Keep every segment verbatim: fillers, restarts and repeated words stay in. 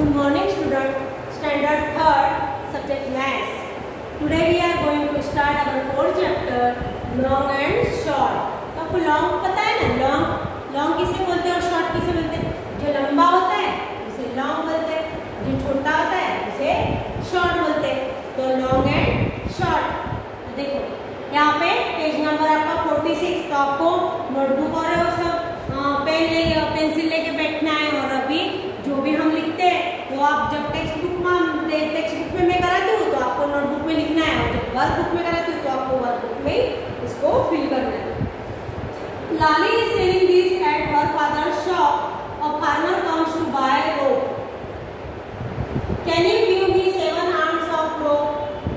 Good morning student, standard third, subject maths. Today we are going to start our fourth chapter, long and short. तो आपको long पता है ना? long long किसे बोलते हैं और short किसे बोलते हैं? जो लंबा होता है उसे long बोलते हैं, जो छोटा होता है उसे short बोलते हैं. तो long and short. देखो यहाँ पे पेज नंबर आपका छियालीस. तो आपको नोटबुक और सब पेन ले पेंसिल लेके बैठना है. और अभी जो भी हम लिखते हैं वो आप जब टेक्स्ट बुक में टेक्स्ट बुक में मैं कराती हूँ तो आपको नोटबुक में लिखना है, और जब वर्क बुक में कराती हूँ तो आपको वर्क बुक में इसको फिल करना है. Lali is selling this at her father's shop. A farmer comes to buy rope. Can you give me seven arms of rope?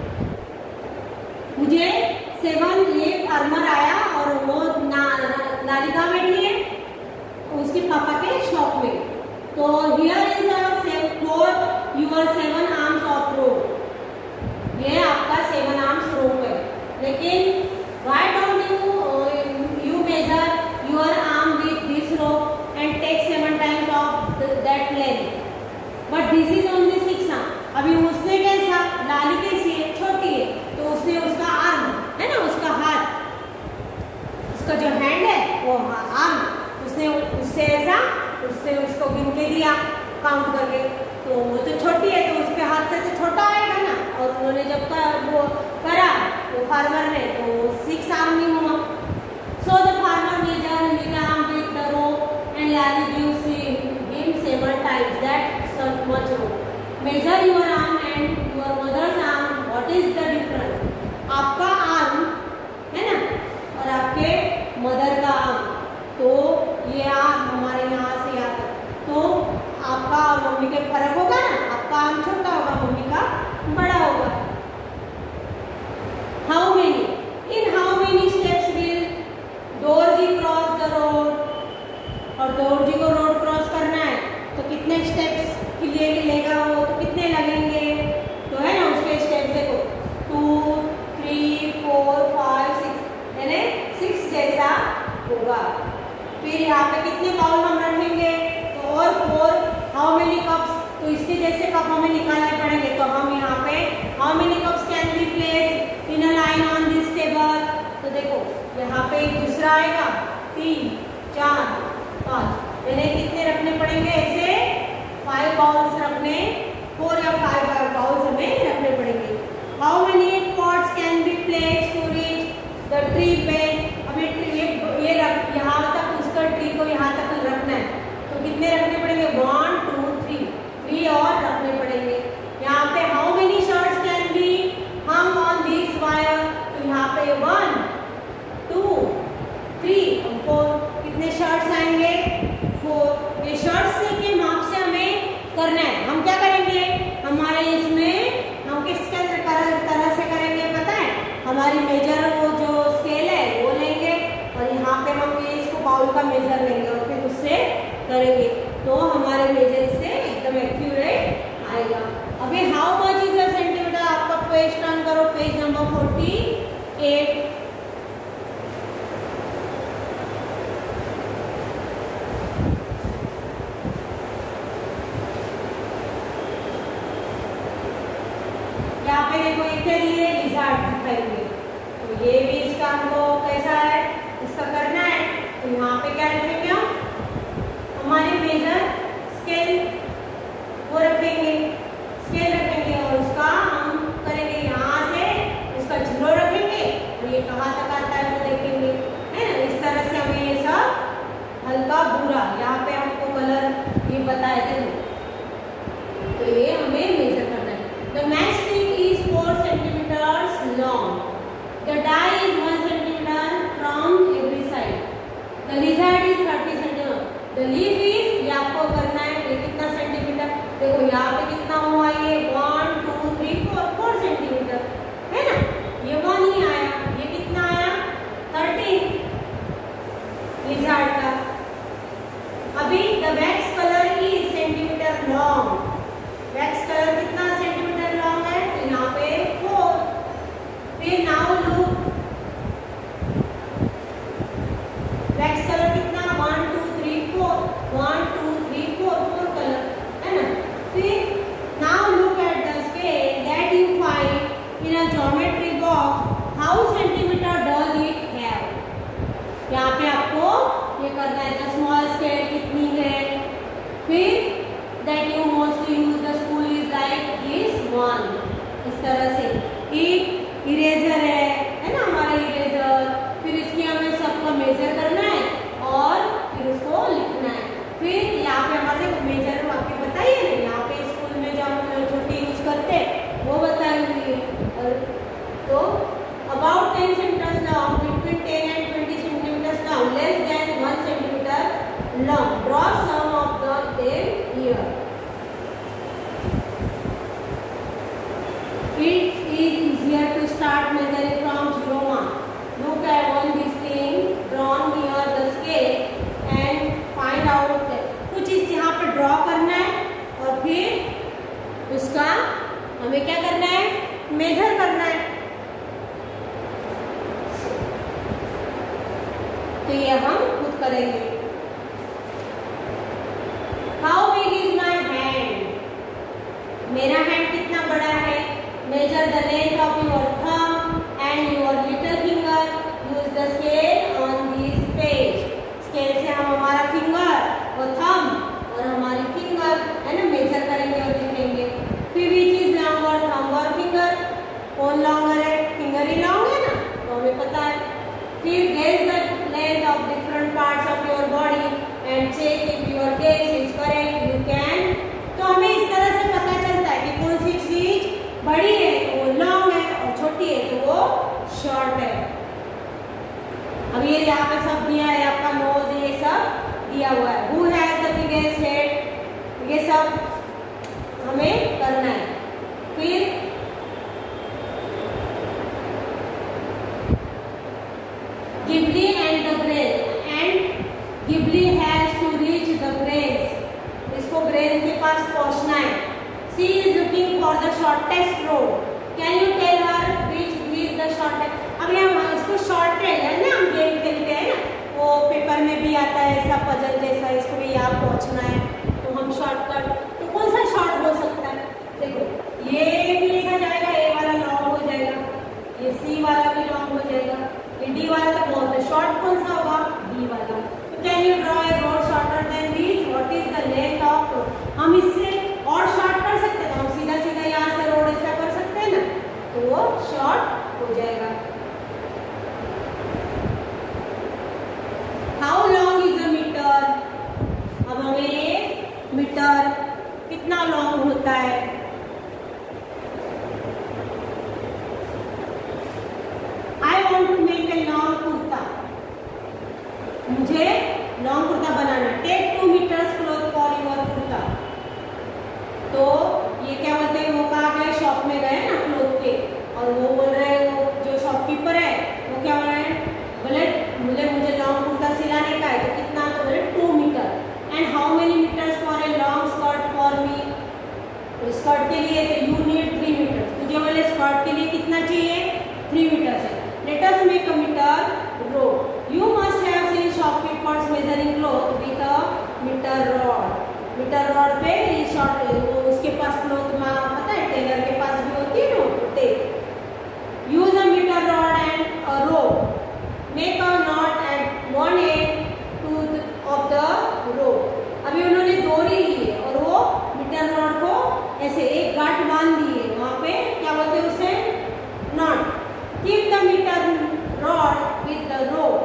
मुझे सेवन ये फार्मर आया और वो ना लाली कहाँ बैठी है? उसके पापा के शॉप में. तो here is for your seven arms of rope. ये आपका सेवन आर्म्स रोप है. लेकिन why don't you you measure your arm with this rope and take seven times of that length. But this is only six arm. अभी उसने कैसा, लाली कैसी है, छोटी है, तो उसने उसका आर्म है ना, उसका हाथ, उसका जो हैंड है वो आर्म, उसने उससे ऐसा उससे उसको गिन के दिया काउंट करके. तो वो तो छोटी है तो उसके हाथ से तो छोटा आएगा ना. और उन्होंने जब कर, वो करा वो फार्मर ने, तो सिक्स आर्म नहीं हुआ. So the farmer measure his arm with the rope and Lali gives him seven times that such much rope. Measure your arm and your mother's arm, what is the difference? आपका arm है ना और आपके mother का arm, तो ये arm हमारे यहाँ से यहाँ तक, तो आपका और मम्मी के फर्क होगा ना. आपका आर्म छोटा होगा, मम्मी का बड़ा होगा. How many in how many steps will Dorji cross the road? और दोरजी को रोड क्रॉस करना है तो कितने स्टेप्स के लिए लेगा वो, तो कितने लगेंगे? तो है ना उसके स्टेप देखो, two three four five six, यानी सिक्स जैसा होगा. फिर यहाँ पे कितने बाउल हम रखेंगे? तो और फोर. How many cups? तो इसके जैसे कप हमें निकालने पड़ेंगे. तो हम यहाँ पे how many cups can be place in a line on this table? तो देखो यहाँ पे एक दूसरा आएगा, तीन चार पाँच, यानी कितने रखने पड़ेंगे? ऐसे फाइव बाउल्स रखने, फोर या फाइव बाउल्स हमें रखने पड़ेंगे. How many pots can be place to reach the tree bed? अभी ये ये रख यहाँ तक, उसका ट्री को यहाँ तक रखना है, तो कितने रखने पड़ेंगे? वन टू थ्री, थ्री और रखने पड़ेंगे. यहाँ पे how many shirts can be hung on this wire? तो यहाँ पे वन टू थ्री फोर, कितने शर्ट्स आएंगे? फोर. ये शर्ट्स के माप से हमें करना है. हम क्या करेंगे? हमारे इसमें हम किस तरह से करेंगे पता है? हमारी मेजर वो जो स्केल है वो लेंगे और यहाँ पे हम ये इसको बाउल का मेजर लेंगे और फिर उससे करेंगे, तो हमारे मेजर से एकदम एक्यूरेट आएगा. अभी how much is the centimetre? आपका पेज टर्न करो, पेज नंबर फोर्टी एट. यहाँ पे देखो एक लिए लिजार्ड दिखाएंगे, तो ये भी इसका हमको कैसा है, इसका करना है. तो यहाँ पे क्या रखेंगे? हम हमारी मेजर स्केल वो रखेंगे, स्केल रखेंगे और उसका हम करेंगे यहाँ से, उसका जीरो रखेंगे और ये कहाँ तक आता है वो देखेंगे, है ना. इस तरह से हमें ये सब हल्का भूरा, यहाँ पे हमको कलर ये बताए थे, तो ये हमें मेजर करना है. The matchstick is four centimeters long. The die is one centimeter from every side. The lizard is thirty centimeter. The leaf is, ये आपको करना है, ये कितना सेंटीमीटर? देखो यहाँ पे कितना हुआ, ये one two three four, four centimetre है ना. ये वन ही आया, ये कितना आया? थर्टीन लिजार्ड का. अभी the wax colour is centimetre long. Wax colour कितना सेंटीमीटर लॉन्ग है? तो यहाँ पे फोर. फिर नाउ लुक, वैक्स कलर कितना? One two three four, one two three four, four colour है ना. फिर ड्रॉ करना है और फिर उसका हमें क्या करना है, मेजर करना है। तो ये हम खुद करेंगे। How big is my hand, मेरा हैंड कितना बड़ा है। Measure the length of your thumb and your little finger, use the scale on this page. Scale से हम हमारा फिंगर और थंब और हमारी फिंगर है ना मेजर करेंगे और लिखेंगे। फिर विच इज लॉन्गर, थंब और फिंगर। कौन लॉन्गर है, फिंगर ही लॉन्ग है ना, तो हमें पता है। फिर gauge the length of different parts of your body and check if your guess is correct. You can, तो हमें इस तरह से पता चलता है कि कौन सी चीज बड़ी है तो वो लॉन्ग है और छोटी है तो वो शॉर्ट है। अब ये यहाँ पे सब दिया है, आपका नोज ये सब दिया हुआ है। Who has the biggest head, ये सब हमें करना है। फिर Ghibli and the brain, and Ghibli has to reach the brains. इसको ब्रेन के पास पहुंचना है। She is looking for the shortest road. Can you tell her which is the shortest? अब यहाँ इसको शॉर्टेड है ना, हम गेम खेलते हैं ना, वो पेपर में भी आता है ऐसा पजल जैसा, इसको भी यहाँ पहुंचना है तो हम शॉर्टकट, तो कौन सा शॉर्ट हो सकता है। देखो ये भी ऐसा जाएगा, ए वाला लॉन्ग हो जाएगा, ये सी वाला भी लॉन्ग हो जाएगा, डी वाला तो बहुत है, शॉर्ट कौन सा होगा, डी वाला। Can you draw a road shorter than this, what is the length of road. हम इससे और शॉर्ट कर सकते हैं, हम सीधा सीधा यहाँ से रोड ऐसा कर सकते हैं ना, तो वो शॉर्ट हो जाएगा। How long is a metre, अब हमें मीटर कितना लॉन्ग होता है। मुझे लॉन्ग कुर्ता बनाना, take two metres cloth for your kurta. तो ये क्या बोलते हैं, वो कहाँ गए, शॉप में गए ना क्लॉथ के, और वो बोल रहे हैं, वो जो शॉपकीपर है वो क्या बोल रहे हैं, बोले मुझे मुझे लॉन्ग कुर्ता सिलाने का है, तो कितना, तो बोले two metre. And how many metres for a long skirt for me, skirt के लिए तो यू नीड थ्री मीटर, तुझे बोले स्कर्ट के लिए कितना चाहिए, थ्री मीटर है। Let us make a metre row, you must have seen shopkeepers measuring cloth with a meter rod. meter rod पे ये शॉर्ट, उसके पास क्लॉथ में पता है, टेलर के पास भी होती है ना tape. Use a metre rod and a rope. Make a knot at one end to of the rope. अभी उन्होंने डोरी ली है और वो मीटर रॉड को ऐसे एक गांठ बांध दी है, वहाँ पे क्या बोलते हैं उसे, knot. Keep the meter rod with the rope.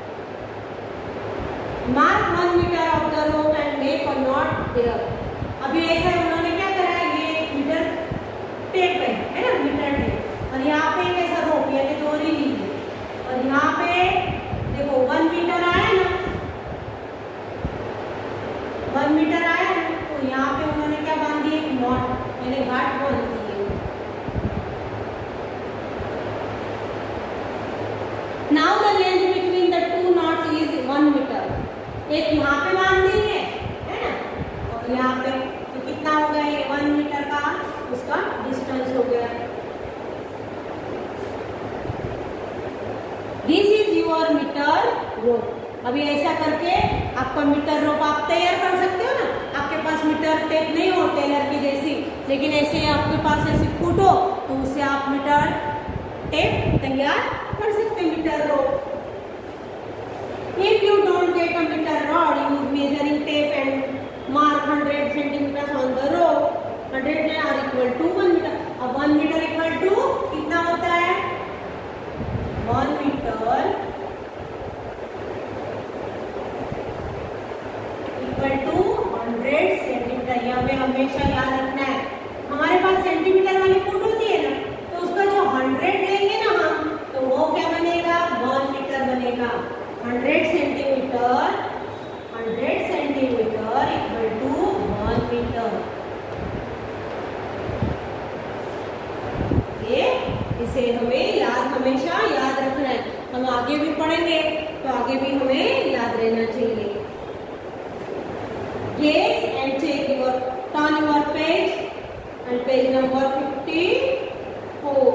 Mark one meter of the rope and make a knot there. अभी ऐसा उन्होंने क्या करा है, ये मीटर टेप है है ना, मीटर टेप, और यहाँ पे एक ऐसा रोप यानी डोरी ली है, और यहाँ पे देखो वन मीटर आया ना, वन मीटर आया ना, तो यहाँ पे उन्होंने क्या बांध दी, एक नॉट यानी गांठ बांध दी है। Now the length between the two knots is one meter. एक यहाँ पे बांध दी है, है ना, और यहाँ पे, तो कितना हो गया, ये वन मीटर का उसका डिस्टेंस हो गया। This is your metre rope. अभी ऐसा करके आपका मीटर रोप आप तैयार कर सकते हो ना, आपके पास मीटर टेप नहीं हो टेलर की जैसी, लेकिन ऐसे आपके पास ऐसी फुट हो तो उससे आप मीटर टेप तैयार कर सकते हैं, metre rope. If you don't get a meter rod, use measuring tape and mark one hundred centimeters on the rope. one hundred are equal to one meter. अब one meter equal to कितना होता है, one meter equal to one hundred centimetre. यहाँ पे हमेशा याद रखना है, हमारे पास सेंटीमीटर वाली फुट होती है ना, तो उसका जो हंड्रेड लेंगे ना हम, तो वो क्या बनेगा, वन मीटर बनेगा। Hundred centimetre, hundred centimetre equal to one metre. ये इसे हमें याद, हमेशा याद रखना है। हम आगे भी पढ़ेंगे तो आगे भी हमें याद रहना चाहिए। Gauge and check your, turn your page and page number fifty-four.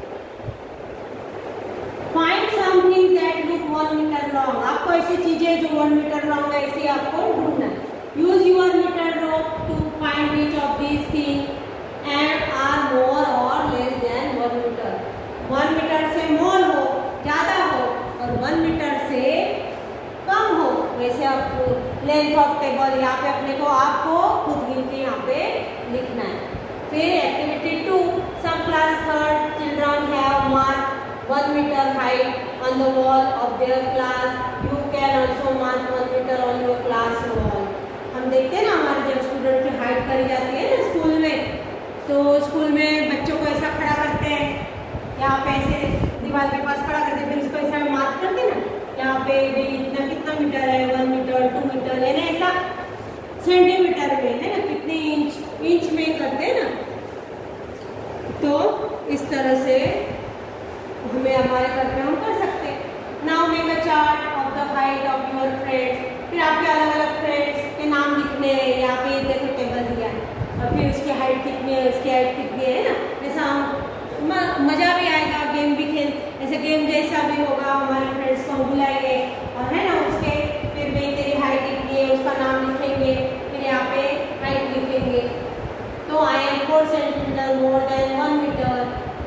Find something that look one meter long. आपको ऐसी चीजें जो one meter long है ऐसे आपको ढूंढना है. Use your meter rope to find which of these things and are more or less than one meter. one meter से more हो, ज्यादा हो, और one meter से कम हो. वैसे आपको लेंथ ऑफ टेबल यहाँ पे अपने को आपको खुद गिन के यहाँ पे लिखना है. फिर activity two. Some class third children have marked one meter height on the wall of their class. You can also mark one meter on your class wall. हम देखते हैं ना हमारे जब स्टूडेंट की हाइट करी जाती है ना स्कूल में, तो स्कूल में बच्चों को ऐसा खड़ा करते हैं, यहाँ पे ऐसे दीवार के पास खड़ा करते हैं, फिर इसको ऐसा मार्क करते हैं ना, यहाँ पे भी इतना कितना मीटर है, वन मीटर टू मीटर है ना, ऐसा सेंटीमीटर में है ना, कितने इंच इंच में करते हैं ना. तो इस तरह से हमें हमारे घर पे हम कर सकते हैं. Now make a chart of the height of your friends. फिर आपके अलग अलग फ्रेंड्स के नाम लिखने हैं. यहाँ पे देखो टेबल दिया है, और फिर उसकी हाइट कितनी है, उसकी हाइट कितनी है ना. ऐसा हम मजा भी आएगा, गेम भी खेल, ऐसे गेम जैसा भी होगा. हमारे फ्रेंड्स को हम बुलाएंगे और है ना उसके फिर भाई तेरी हाइट कितनी है उसका नाम लिखेंगे, फिर यहाँ पे हाइट लिखेंगे. तो I am four centimetre more than one metre.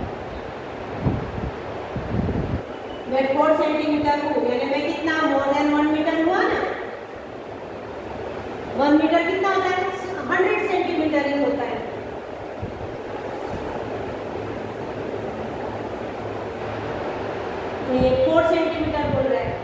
मैं फोर सेंटीमीटर हूँ, यानी मैं कितना मोर देन वन मीटर हुआ ना. वन मीटर कितना होता है, हंड्रेड सेंटीमीटर ही होता है. तो ये फोर सेंटीमीटर बोल रहा है.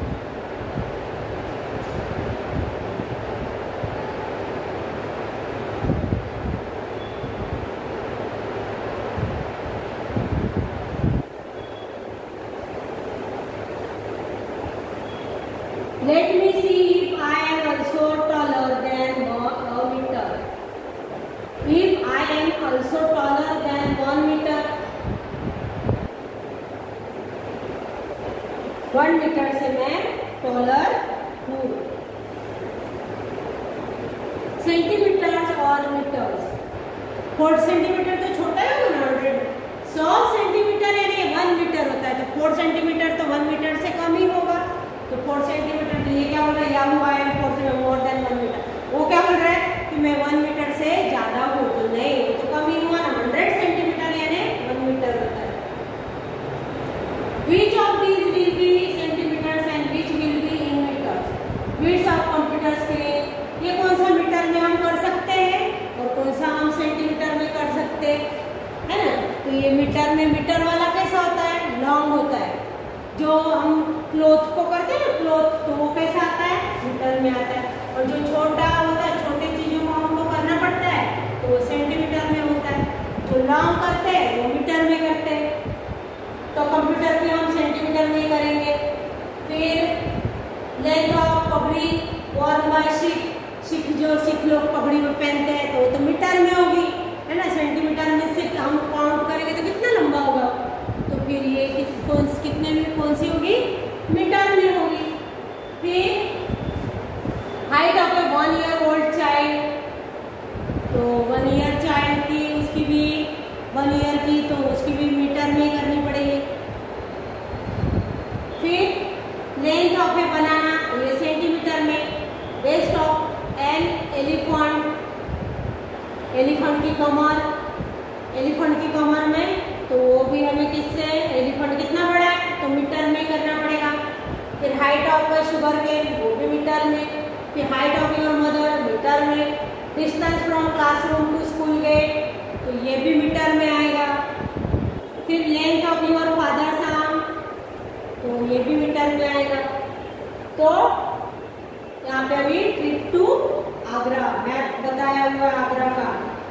Let me see if I am also taller than a meter. If I am also taller than one meter, one meter से मैं taller हूँ. सेंटीमीटर्स और मीटर्स. फोर सेंटीमीटर तो छोटा है ना, हंड्रेड. सौ सेंटीमीटर यानी वन मीटर होता है, तो फोर सेंटीमीटर तो वन मीटर से कम ही होगा. तो फोर सेंटीमीटर, तो ये क्या बोल रहा है, या हुआ है फोर से मोर देन वन मीटर. वो क्या बोल रहा है कि मैं वन मीटर से ज्यादा हूँ. तो नहीं, वो तो कम ही हुआ ना, हंड्रेड सेंटीमीटर यानी वन मीटर होता है. Which of these will be centimeters and which will be in meters? Width of computer screen. ये कौन सा मीटर में हम कर सकते हैं और कौन सा हम सेंटीमीटर में कर सकते हैं, है ना. तो ये मीटर में, मीटर वाला कैसा होता है, लॉन्ग होता है. जो हम क्लॉथ को करते हैं ना, क्लॉथ, तो वो कैसा आता है, मीटर में आता है. और जो छोटा होता है, छोटे चीजों को हमको करना पड़ता है, तो वो सेंटीमीटर में होता है. जो लॉन्ग करते हैं वो मीटर में करते हैं. तो कंप्यूटर पे हम सेंटीमीटर में करेंगे. फिर लेंथ ऑफ पगड़ी वर्न बाय सिख. सिख जो सिख लोग पगड़ी में पहनते हैं, तो वो तो मीटर में होगी, है ना. सेंटीमीटर में सिख हम काउंट करेंगे तो कितना लंबा होगा, तो फिर ये कि, कौन कितने में कौन सी होगी, मीटर में होगी. फिर height of a one year old child. तो वन ईयर चाइल्ड की, उसकी भी वन ईयर की, तो उसकी भी मीटर में करनी पड़ेगी. फिर लेंथ ऑफ ए बनाना, ये सेंटीमीटर में. Waist of an elephant. Elephant की कमर, एलिफेंट की कमर में, तो वो भी हमें किससे, एलिफेंट कितना बड़ा है तो मीटर में करना पड़ेगा. फिर height of a sugarcane, वो भी मीटर में. फिर height of your mother, metre में. Distance from classroom to school gate, तो ये भी मीटर में आएगा. फिर length of your father's arm, तो ये भी मीटर में आएगा. तो यहाँ पे अभी ट्रिप टू आगरा मैप बताया हुआ आगरा का.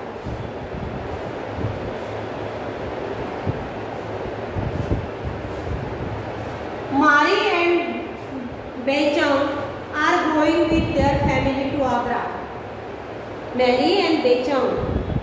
Mary and Bechang are going with their family to Agra. Mary and Bechang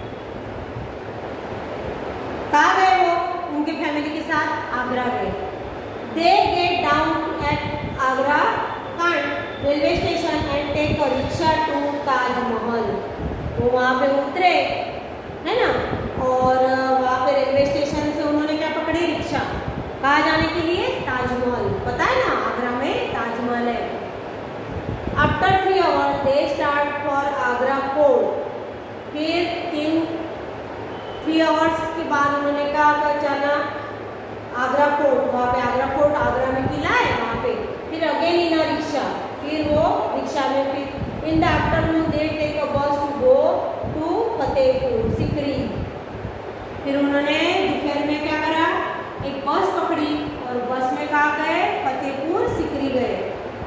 कहाँ गए वो, उनके फैमिली के साथ आगरा गए. They get down at Agra Cantt railway station and take a rickshaw to Taj Mahal. वो वहाँ पे उतरे, है ना, और वहाँ पे रेलवे स्टेशन से उन्होंने क्या पकड़ी, रिक्शा। कहाँ जाने के लिए, ताजमहल। पता है ना, आगरा में ताजमहल है। After three hours they start for Agra Fort. फिर तीन थ्री आवर्स के बाद उन्होंने कहा चलना आगरा फोर्ट। वहाँ पे आगरा फोर्ट, आगरा में किला है वहाँ पे। फिर अगेन इन अ रिक्शा, फिर वो रिक्शा में। फिर in the afternoon they take a bus to go to Fatehpur Sikri. फिर उन्होंने दोपहर में क्या करा, एक बस पकड़ी और बस में कहाँ गए, फतेहपुर सिकरी गए।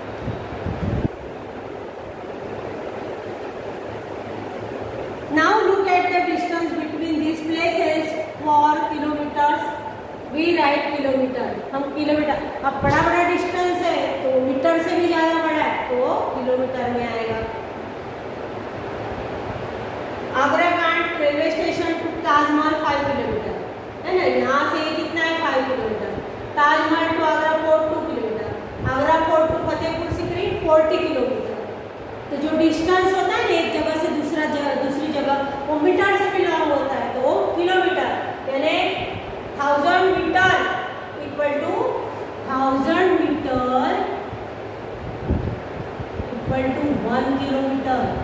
Now look at the distance between these places for kilometers. We write kilometer. हम किलोमीटर, अब बड़ा बड़ा डिस्टेंस है तो मीटर से भी ज़्यादा बड़ा है तो किलोमीटर में आएगा। Agra Cantt railway station to Taj Mahal five kilometre, है ना, यहाँ से कितना है, five kilometre. Taj Mahal to Agra Fort two kilometre, Agra Fort to Fatehpur Sikri forty kilometre. तो जो डिस्टेंस होता है एक जगह से दूसरा जगह दूसरी जगह, वो मीटर से भी लॉन्ग होता है तो किलोमीटर, यानी thousand metre equal to thousand metre equal to one kilometre.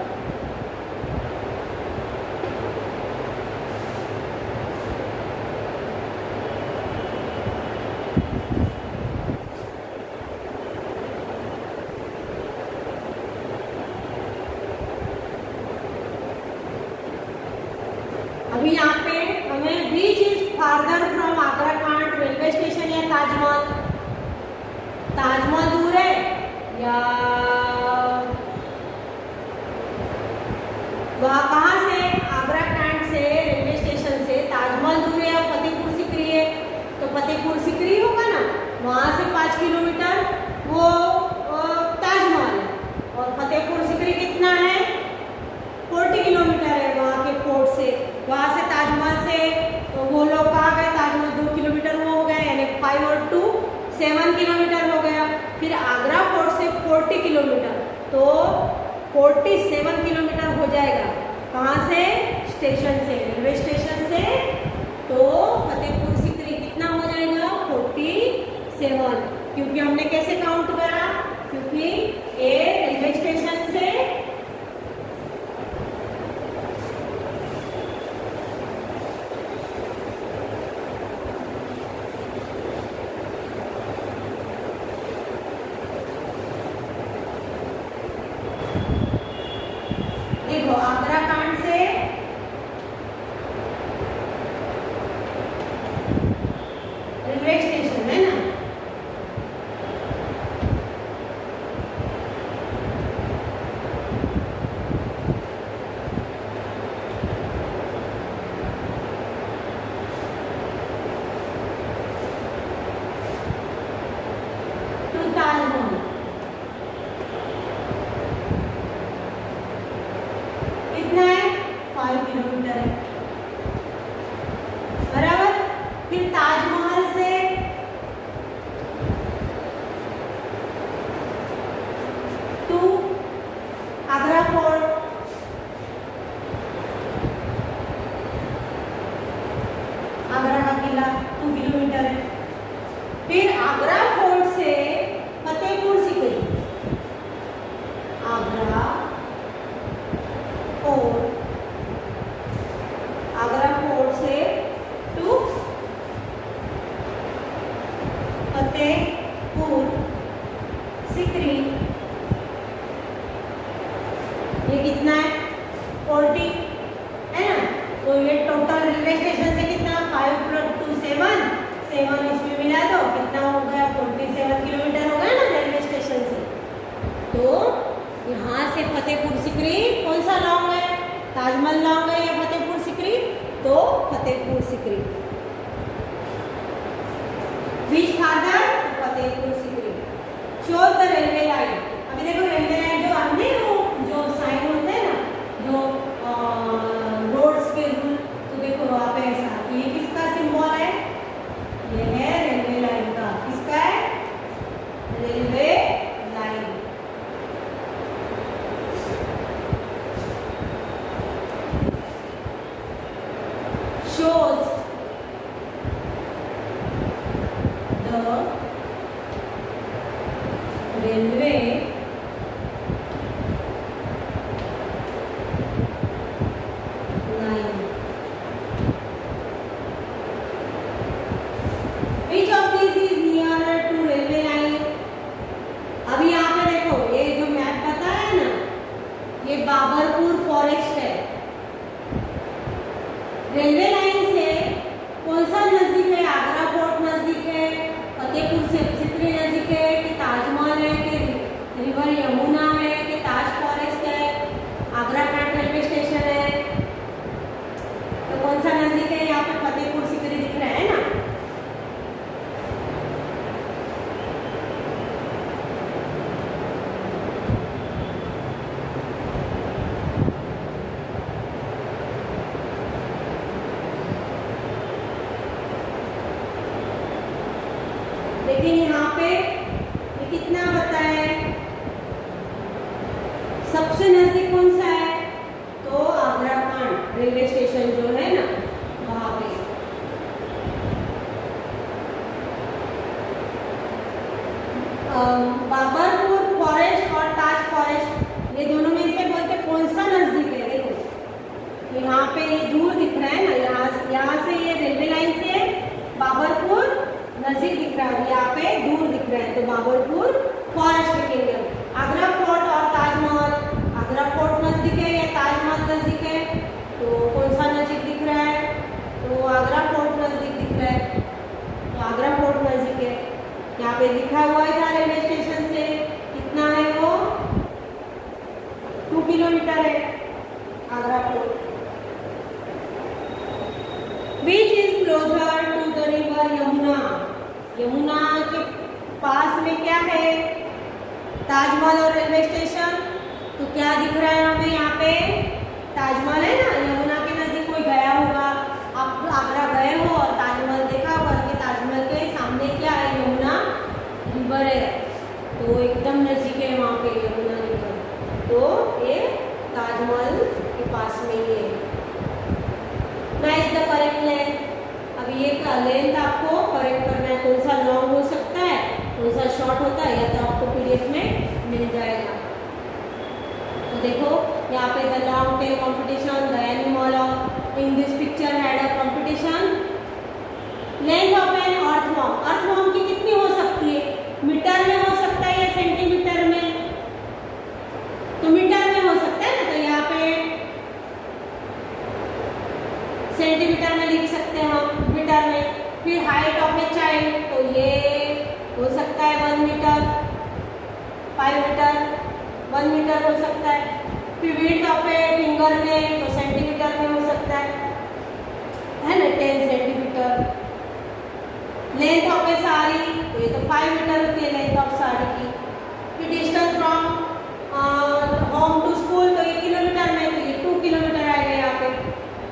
अभी यहाँ पे हमें which is farther from Agra Cantt railway station या ताजमहल। ताजमहल दूर है या वहाँ कहाँ से, आगरा कांट से रेलवे स्टेशन से ताजमहल दूर है या फतेहपुर सिकरी है, तो फतेहपुर सिकरी होगा ना, वहाँ से पाँच किलोमीटर वो ताजमहल है। और फतेहपुर सिकरी कितना है, फोर्टी किलोमीटर है वहाँ के फोर्ट से। वहाँ से ताजमहल से तो वो लोग कहाँ गए, ताजमहल दो किलोमीटर वो हो गया, यानी फाइव और टू सेवन किलोमीटर हो गया। फिर आगरा फोर्ट से फोर्टी किलोमीटर, तो फोर्टी सेवन किलोमीटर हो जाएगा। कहाँ से, स्टेशन से, रेलवे स्टेशन से। तो फतेहपुर सिकरी कितना हो जाएगा, फोर्टी सेवन। क्योंकि हमने कैसे काउंट करा, क्योंकि ए रेलवे स्टेशन से आगरा कांट से रेलवे स्टेशन है ना, टू ताजमहल कितना है, फाइव किलोमीटर है, बराबर। फिर ताजमहल से टू आगरा फोर्ट, आगरा का किला टू किलोमीटर है। फिर आगरा फोर्ट से फतेहपुर सिकरी, आगरा फोर्ट, आगरा फोर्ट से टू फतेहपुर सिकरी, ये कितना है, फोर्टी है ना। तो ये टोटल रेलवे स्टेशन से कितना, five plus two seven, seven इसमें मिला तो कितना हो गया, फोर्टी सेवन किलोमीटर हो गया ना रेलवे स्टेशन से। तो यहाँ से फतेहपुर सिकरी कौन सा लॉन्ग है, ताजमहल लॉन्ग है या फतेहपुर सिकरी, तो Fatehpur Sikri. Which farther Fatehpur Sikri. Show the railway line. अभी देखो रेलवे लाइन जो हमने वो जो साइन होते हैं ना, जो रोड्स के रूल, तो देखो वहाँ पे ऐसा, ये किसका सिंबल है, ये है रेलवे लाइन का। किसका है, रेलवे लाइन। रेलवे लाइन से कौन सा नजदीक है? आगरा फोर्ट नजदीक है, फतेहपुर से सिकरी नजदीक है, कि ताजमहल है, कि रिवर यमुना है, कि ताज फॉरेस्ट है, आगरा कैंट रेलवे स्टेशन है, तो कौन सा नजदीक है? यहाँ पे फतेहपुर सिकरी दिख रहा है ना। लेकिन यहाँ पे ये कितना बताया है? सबसे नजदीक कौन सा है? तो आगरा कैंट रेलवे स्टेशन जो है ना वहां पे। बाबरपुर फॉरेस्ट और ताज फॉरेस्ट, ये दोनों में से बोलते कौन सा नजदीक है? देखो यहाँ पे ये दूर दिख रहा है ना, यहाँ यहाँ से ये रेलवे लाइन से बाबरपुर नजदीक दिख रहा है, यहाँ पे दूर दिख रहा है, तो बाबरपुर फॉरेस्ट लिखेंगे। आगरा फोर्ट और ताजमहल, आगरा फोर्ट नजदीक है या ताजमहल नजदीक है? तो कौन सा नजदीक दिख रहा है? तो आगरा फोर्ट नजदीक दिख रहा है, तो आगरा फोर्ट नजदीक है। यहाँ पे लिखा हुआ था रेलवे स्टेशन से कितना है? वो टू किलोमीटर है Agra Fort. Which is closer to the river Yamuna, Yamuna के पास में क्या है? ताजमहल और रेलवे स्टेशन। तो क्या दिख रहा है हमें यहाँ पे? ताजमहल है ना, यमुना के नजदीक कोई गया होगा, आप आगरा गए हो और ताजमहल देखा होगा कि ताजमहल के सामने क्या है? यमुना रिवर है, तो एकदम नजदीक है वहाँ पे यमुना रिवर, तो ये ताजमहल के पास में ही है। Nice the correct length. अब ये का लेंथ आपको करेक्ट करना है, कौन सा लॉन्ग हो सकता है, कौन सा शॉर्ट होता है, या तो आपको पीडीएफ में मिल जाएगा। तो देखो यहाँ पे the long tail competition, the animal of in this picture had a competition. Length of an earthworm, earthworm की कितनी हो सकती है? मीटर में हो सकता है या सेंटीमीटर में? तो मीटर में हो सकता है ना, तो यहाँ पे सेंटीमीटर में लिख सकते हैं हम, मीटर में। फिर हाइट ऑफ ए चाइल्ड, तो ये हो सकता है one metre, five metre, one metre हो सकता है। फिर width of a fingernail, तो सेंटीमीटर में हो सकता है है ना, ten centimetre. Length of a sari, तो ये तो फाइव मीटर होती है लेंथ ऑफ साड़ी की। फिर distance from home to school, तो ये किलोमीटर में, तो ये टू किलोमीटर आएगा यहाँ पे।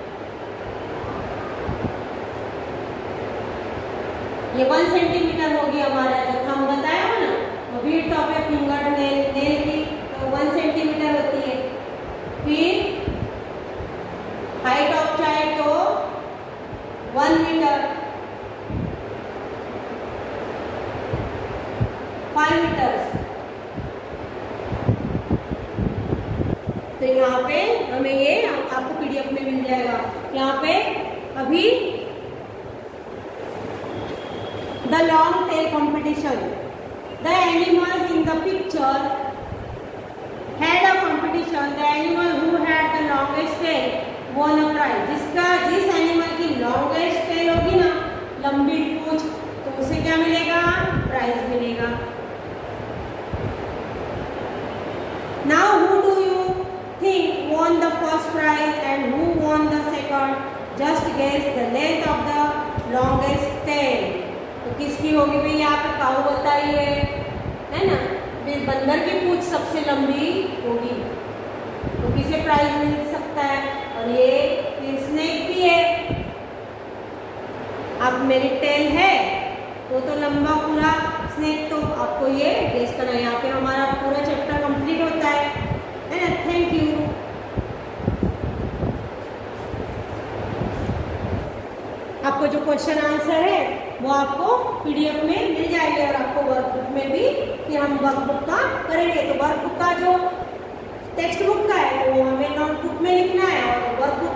ये वन सेंटीमीटर होगी हमारा जो थंब बताया हो ना। Width of a fingernail, nail की तो वन सेंटीमीटर होती है। फिर हाइट ऑफ चाइल्ड तो वन मीटर, फाइव मीटर्स। तो यहाँ पे हमें ये आपको पीडीएफ में मिल जाएगा। यहाँ पे अभी the long tail competition, the animals in the picture had a competition, the animal who had the longest tail won a prize। जिसका जिस एनिमल की longest tail होगी ना, लंबी पूंछ, तो उसे क्या मिलेगा? प्राइज मिलेगा। Now who do you think won the first prize and who won the second? Just guess the length of the longest tail। तो किसकी होगी भाई? यहाँ पे काऊ बताइए, है ना। बंदर की पूंछ सबसे लंबी होगी, तो किसे प्राइज मिल सकता है? और ये फिर स्नेक भी है। अब मेरी टेल है वो तो लंबा पूरा स्नेक, तो आपको ये गेस करना है। यहाँ पे हमारा पूरा चैप्टर कंप्लीट होता है, है ना। Thank you. आपको जो क्वेश्चन आंसर है वो आपको पीडीएफ में मिल जाएंगे, और आपको वर्कबुक में भी कि हम वर्कबुक का करेंगे। तो वर्कबुक का जो टेक्स्ट बुक का है वो हमें नोटबुक में लिखना है, और वर्कबुक